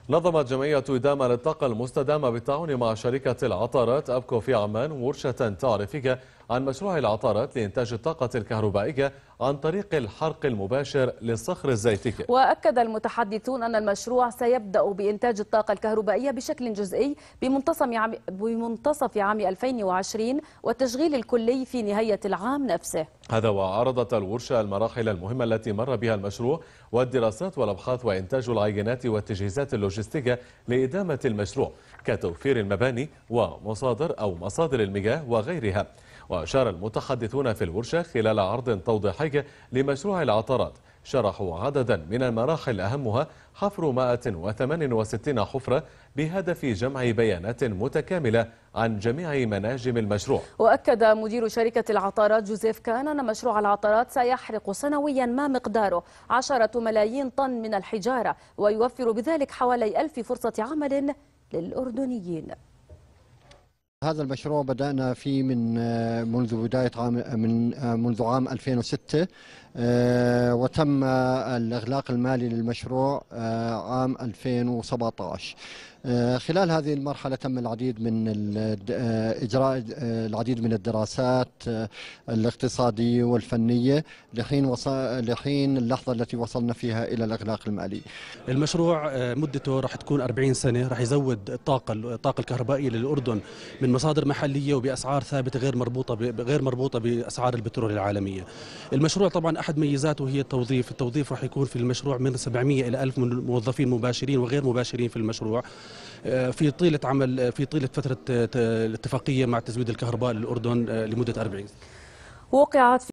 نظمت جمعية إدامة للطاقة المستدامة بالتعاون مع شركة العطارات أبكو في عمان ورشة تعريفية عن مشروع العطارات لإنتاج الطاقة الكهربائية عن طريق الحرق المباشر للصخر الزيتي. وأكد المتحدثون أن المشروع سيبدأ بإنتاج الطاقة الكهربائية بشكل جزئي بمنتصف عام 2020 والتشغيل الكلي في نهاية العام نفسه. هذا وعرضت الورشة المراحل المهمة التي مر بها المشروع والدراسات والأبحاث وإنتاج العينات والتجهيزات اللوجستية لإدامة المشروع كتوفير المباني ومصادر المياه وغيرها. وأشار المتحدثون في الورشة خلال عرض توضيحي لمشروع العطارات شرحوا عددا من المراحل أهمها حفر 168 حفرة بهدف جمع بيانات متكاملة عن جميع مناجم المشروع. وأكد مدير شركة العطارات جوزيف كان أن مشروع العطارات سيحرق سنويا ما مقداره 10 ملايين طن من الحجارة ويوفر بذلك حوالي 1000 فرصة عمل للأردنيين. هذا المشروع بدأنا فيه منذ عام 2006 وتم الإغلاق المالي للمشروع عام 2017. خلال هذه المرحلة تم إجراء العديد من الدراسات الاقتصادية والفنية لحين اللحظة التي وصلنا فيها إلى الإغلاق المالي. المشروع مدته راح تكون 40 سنة، راح يزود الطاقة الكهربائية للأردن من مصادر محلية وبأسعار ثابتة غير مربوطة بأسعار البترول العالمية. المشروع طبعا أحد ميزاته هي التوظيف راح يكون في المشروع من 700 إلى 1000 موظفين مباشرين وغير مباشرين في المشروع في طيلة فترة الاتفاقية مع تزويد الكهرباء للأردن لمدة 40 سنة. وقعت